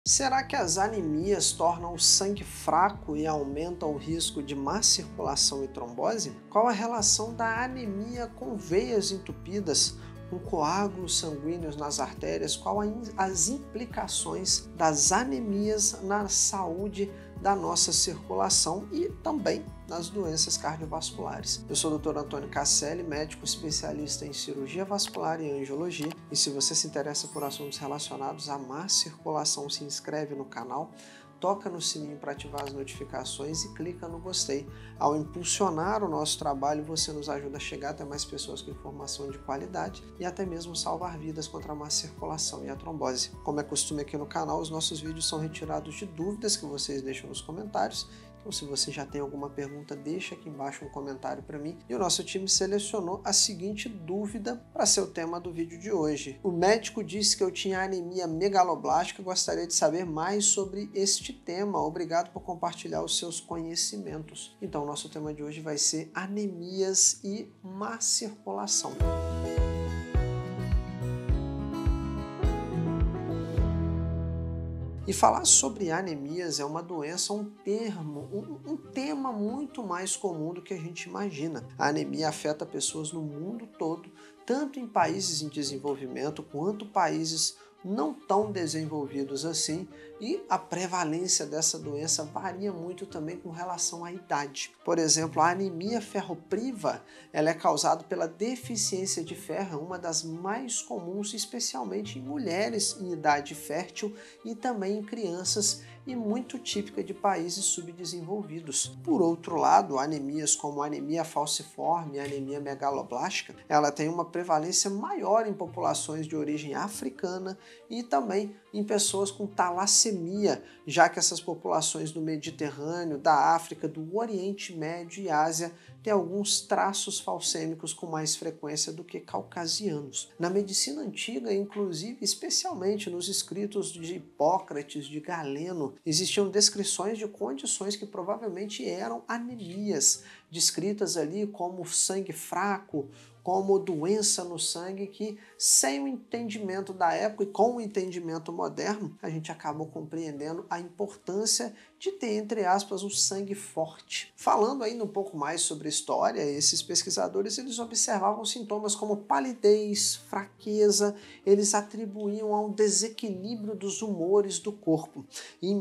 Será que as anemias tornam o sangue fraco e aumentam o risco de má circulação e trombose? Qual a relação da anemia com veias entupidas, com coágulos sanguíneos nas artérias? As implicações das anemias na saúde da nossa circulação e também nas doenças cardiovasculares? Eu sou o Dr. Antônio Casselli, médico especialista em cirurgia vascular e angiologia, e se você se interessa por assuntos relacionados à má circulação, se inscreve no canal, toca no sininho para ativar as notificações e clica no gostei. Ao impulsionar o nosso trabalho, você nos ajuda a chegar até mais pessoas com informação de qualidade e até mesmo salvar vidas contra a má circulação e a trombose. Como é costume aqui no canal, os nossos vídeos são retirados de dúvidas que vocês deixam nos comentários. Então, se você já tem alguma pergunta, deixa aqui embaixo um comentário para mim. E o nosso time selecionou a seguinte dúvida para ser o tema do vídeo de hoje. O médico disse que eu tinha anemia megaloblástica. Gostaria de saber mais sobre este tema. Obrigado por compartilhar os seus conhecimentos. Então, o nosso tema de hoje vai ser anemias e má circulação. E falar sobre anemias é uma doença, um tema muito mais comum do que a gente imagina. A anemia afeta pessoas no mundo todo, tanto em países em desenvolvimento quanto países não tão desenvolvidos assim, e a prevalência dessa doença varia muito também com relação à idade. Por exemplo, a anemia ferropriva, ela é causada pela deficiência de ferro, uma das mais comuns, especialmente em mulheres em idade fértil e também em crianças, e muito típica de países subdesenvolvidos. Por outro lado, anemias como a anemia falciforme e a anemia megaloblástica, ela tem uma prevalência maior em populações de origem africana e também em pessoas com talassemia, já que essas populações do Mediterrâneo, da África, do Oriente Médio e Ásia têm alguns traços falcêmicos com mais frequência do que caucasianos. Na medicina antiga, inclusive, especialmente nos escritos de Hipócrates, de Galeno, existiam descrições de condições que provavelmente eram anemias, descritas ali como sangue fraco, como doença no sangue, que sem o entendimento da época e com o entendimento moderno, a gente acaba compreendendo a importância de ter, entre aspas, um sangue forte. Falando ainda um pouco mais sobre história, esses pesquisadores eles observavam sintomas como palidez, fraqueza, eles atribuíam a um desequilíbrio dos humores do corpo. E em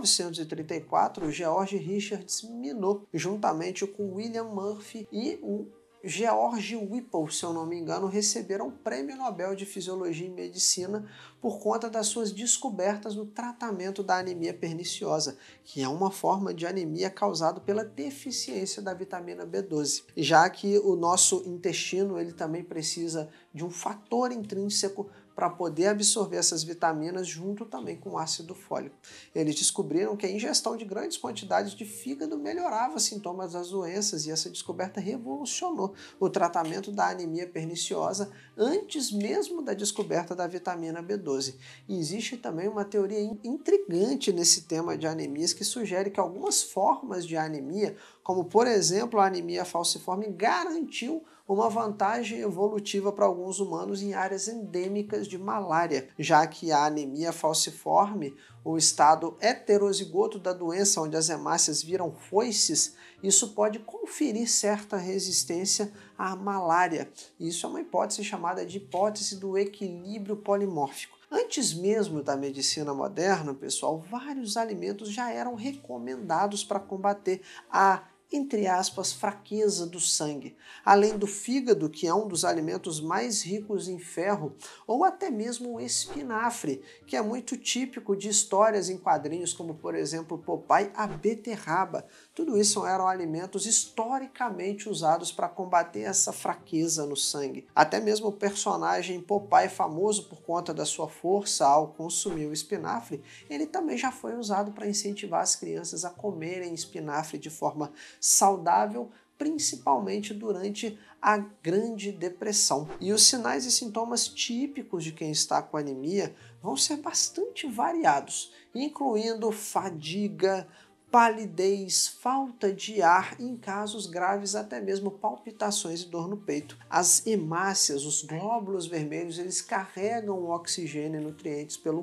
1934, George Richards Minot, juntamente com William Murphy e o George Whipple, se eu não me engano, receberam o Prêmio Nobel de Fisiologia e Medicina por conta das suas descobertas no tratamento da anemia perniciosa, que é uma forma de anemia causada pela deficiência da vitamina B12, já que o nosso intestino ele também precisa de um fator intrínseco para poder absorver essas vitaminas junto também com o ácido fólico. Eles descobriram que a ingestão de grandes quantidades de fígado melhorava sintomas das doenças e essa descoberta revolucionou o tratamento da anemia perniciosa antes mesmo da descoberta da vitamina B12. E existe também uma teoria intrigante nesse tema de anemias que sugere que algumas formas de anemia, como por exemplo a anemia falciforme, garantiu uma vantagem evolutiva para alguns humanos em áreas endêmicas de malária, já que a anemia falciforme, o estado heterozigoto da doença, onde as hemácias viram foices, isso pode conferir certa resistência à malária. Isso é uma hipótese chamada de hipótese do equilíbrio polimórfico. Antes mesmo da medicina moderna, pessoal, vários alimentos já eram recomendados para combater a, entre aspas, fraqueza do sangue. Além do fígado, que é um dos alimentos mais ricos em ferro, ou até mesmo o espinafre, que é muito típico de histórias em quadrinhos, como por exemplo Popeye, a beterraba. Tudo isso eram alimentos historicamente usados para combater essa fraqueza no sangue. Até mesmo o personagem Popeye, famoso por conta da sua força ao consumir o espinafre, ele também já foi usado para incentivar as crianças a comerem espinafre de forma saudável, principalmente durante a Grande Depressão. E os sinais e sintomas típicos de quem está com anemia vão ser bastante variados, incluindo fadiga, palidez, falta de ar e, em casos graves, até mesmo palpitações e dor no peito. As hemácias, os glóbulos vermelhos, eles carregam o oxigênio e nutrientes pelo corpo.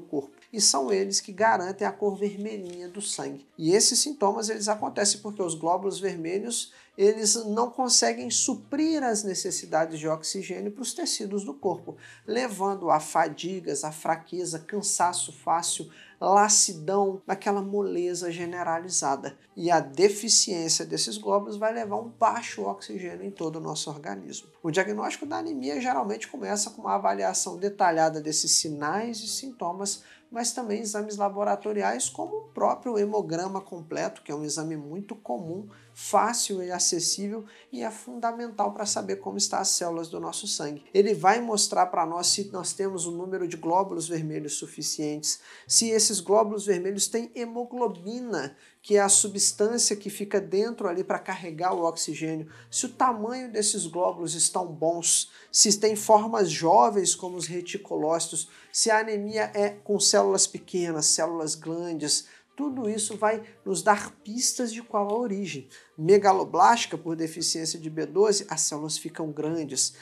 e são eles que garantem a cor vermelhinha do sangue. E esses sintomas eles acontecem porque os glóbulos vermelhos eles não conseguem suprir as necessidades de oxigênio para os tecidos do corpo, levando a fadigas, a fraqueza, cansaço fácil, lassidão, aquela moleza generalizada. E a deficiência desses glóbulos vai levar a um baixo oxigênio em todo o nosso organismo. O diagnóstico da anemia geralmente começa com uma avaliação detalhada desses sinais e sintomas, mas também exames laboratoriais como o próprio hemograma completo, que é um exame muito comum, fácil e acessível e é fundamental para saber como estão as células do nosso sangue. Ele vai mostrar para nós se nós temos o número de glóbulos vermelhos suficientes, se esses glóbulos vermelhos têm hemoglobina, que é a substância que fica dentro ali para carregar o oxigênio, se o tamanho desses glóbulos estão bons, se tem formas jovens como os reticulócitos, se a anemia é com células pequenas, células grandes. Tudo isso vai nos dar pistas de qual a origem. Megaloblástica, por deficiência de B12, as células ficam grandes.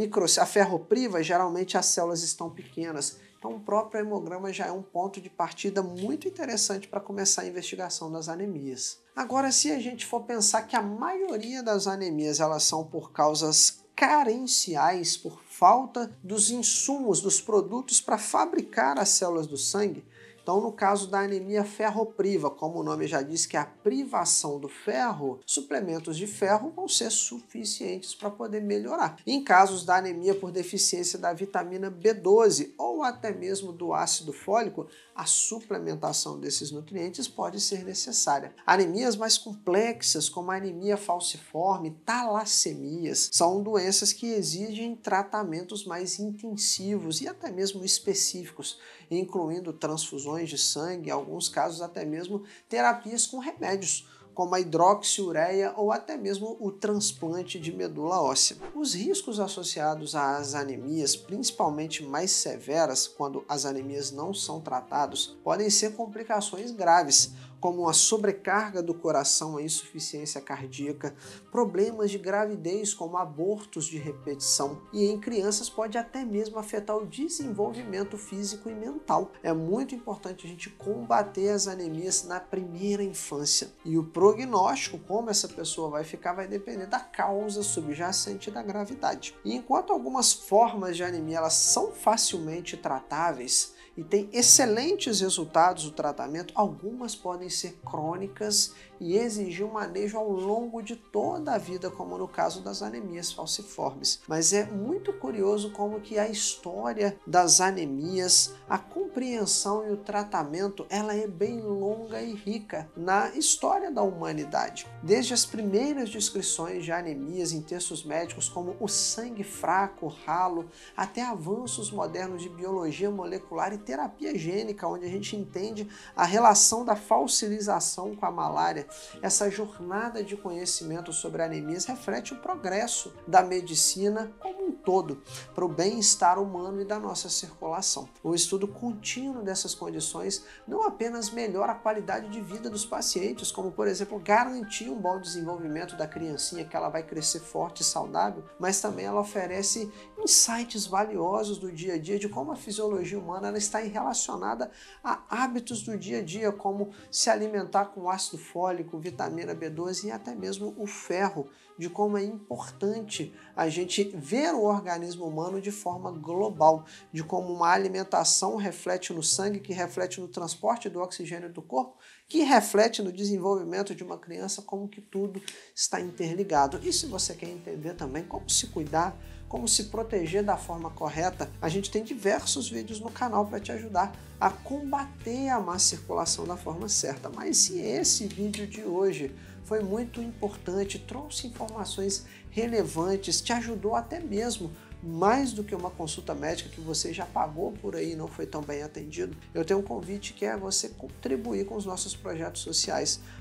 A ferropriva, geralmente as células estão pequenas. Então o próprio hemograma já é um ponto de partida muito interessante para começar a investigação das anemias. Agora, se a gente for pensar que a maioria das anemias elas são por causas carenciais, por falta dos insumos, dos produtos para fabricar as células do sangue, então, no caso da anemia ferropriva, como o nome já diz, que é a privação do ferro, suplementos de ferro vão ser suficientes para poder melhorar. Em casos da anemia por deficiência da vitamina B12 ou até mesmo do ácido fólico, a suplementação desses nutrientes pode ser necessária. Anemias mais complexas, como a anemia falciforme, talassemias, são doenças que exigem tratamentos mais intensivos e até mesmo específicos, incluindo transfusões de sangue, em alguns casos até mesmo terapias com remédios, como a hidroxiureia ou até mesmo o transplante de medula óssea. Os riscos associados às anemias, principalmente mais severas, quando as anemias não são tratadas, podem ser complicações graves, como a sobrecarga do coração, a insuficiência cardíaca, problemas de gravidez como abortos de repetição e em crianças pode até mesmo afetar o desenvolvimento físico e mental. É muito importante a gente combater as anemias na primeira infância e o prognóstico, como essa pessoa vai ficar, vai depender da causa subjacente da gravidade. E enquanto algumas formas de anemia elas são facilmente tratáveis, e tem excelentes resultados no tratamento, algumas podem ser crônicas e exigir um manejo ao longo de toda a vida, como no caso das anemias falciformes. Mas é muito curioso como que a história das anemias, a compreensão e o tratamento, ela é bem longa e rica na história da humanidade. Desde as primeiras descrições de anemias em textos médicos, como o sangue fraco, ralo, até avanços modernos de biologia molecular e terapia gênica, onde a gente entende a relação da falcilização com a malária. Essa jornada de conhecimento sobre anemias reflete o progresso da medicina como um todo, para o bem-estar humano e da nossa circulação. O estudo contínuo dessas condições não apenas melhora a qualidade de vida dos pacientes, como, por exemplo, garantir um bom desenvolvimento da criancinha, que ela vai crescer forte e saudável, mas também ela oferece insights valiosos do dia a dia de como a fisiologia humana ela está relacionada a hábitos do dia a dia, como se alimentar com ácido fólico, vitamina B12 e até mesmo o ferro, de como é importante a gente ver o organismo humano de forma global, de como uma alimentação reflete no sangue, que reflete no transporte do oxigênio do corpo, que reflete no desenvolvimento de uma criança, como que tudo está interligado. E se você quer entender também como se cuidar, como se proteger da forma correta, a gente tem diversos vídeos no canal para te ajudar a combater a má circulação da forma certa. Mas se esse vídeo de hoje foi muito importante, trouxe informações relevantes, te ajudou até mesmo mais do que uma consulta médica que você já pagou por aí e não foi tão bem atendido, eu tenho um convite que é você contribuir com os nossos projetos sociais,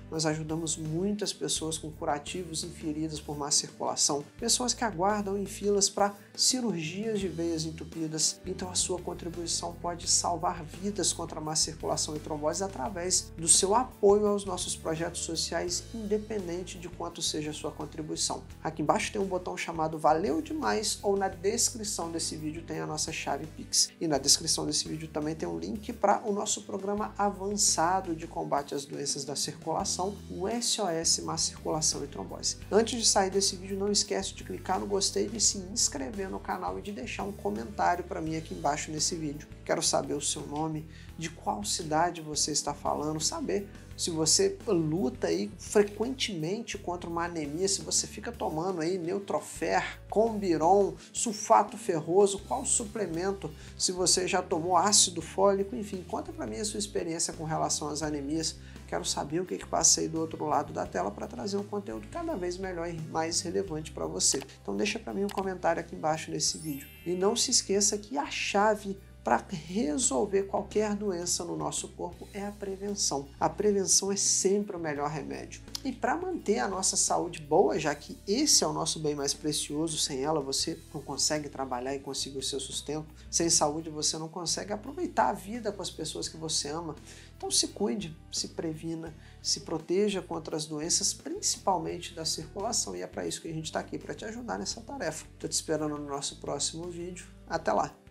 nós ajudamos muitas pessoas com curativos em feridas por má circulação, pessoas que aguardam em filas para cirurgias de veias entupidas. Então a sua contribuição pode salvar vidas contra a má circulação e trombose através do seu apoio aos nossos projetos sociais, independente de quanto seja a sua contribuição. Aqui embaixo tem um botão chamado Valeu Demais, ou na descrição desse vídeo tem a nossa chave Pix. E na descrição desse vídeo também tem um link para o nosso programa avançado de combate às doenças da circulação, o SOS Má Circulação e Trombose. Antes de sair desse vídeo, não esquece de clicar no gostei, de se inscrever no canal e de deixar um comentário para mim aqui embaixo nesse vídeo. Quero saber o seu nome, de qual cidade você está falando, saber se você luta aí frequentemente contra uma anemia, se você fica tomando aí Neutrofer, Combiron, sulfato ferroso, qual suplemento, se você já tomou ácido fólico, enfim, conta para mim a sua experiência com relação às anemias. Quero saber o que passa aí do outro lado da tela para trazer um conteúdo cada vez melhor e mais relevante para você. Então deixa para mim um comentário aqui embaixo nesse vídeo. E não se esqueça que a chave para resolver qualquer doença no nosso corpo é a prevenção. A prevenção é sempre o melhor remédio. E para manter a nossa saúde boa, já que esse é o nosso bem mais precioso, sem ela você não consegue trabalhar e conseguir o seu sustento, sem saúde você não consegue aproveitar a vida com as pessoas que você ama. Então se cuide, se previna, se proteja contra as doenças, principalmente da circulação, e é para isso que a gente está aqui, para te ajudar nessa tarefa. Estou te esperando no nosso próximo vídeo. Até lá!